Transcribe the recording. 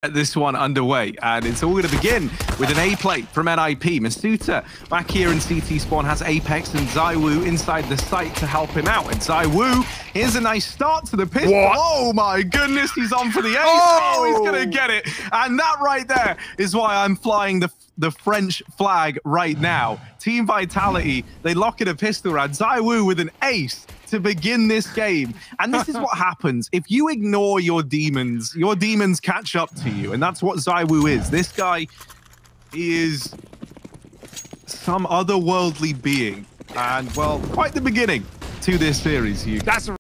This one underway, and it's all going to begin with an A play from NIP. Masuta back here in CT spawn has Apex and ZywOo inside the site to help him out. And ZywOo, here's a nice start to the pistol. What? Oh my goodness, he's on for the ace. Oh, he's going to get it. And that right there is why I'm flying the French flag right now. Team Vitality, they lock in a pistol round. ZywOo with an ace to begin this game. And this is what happens. If you ignore your demons catch up to you. And that's what ZywOo is. This guy, he is some otherworldly being. And, well, quite the beginning to this series, Hugh. That's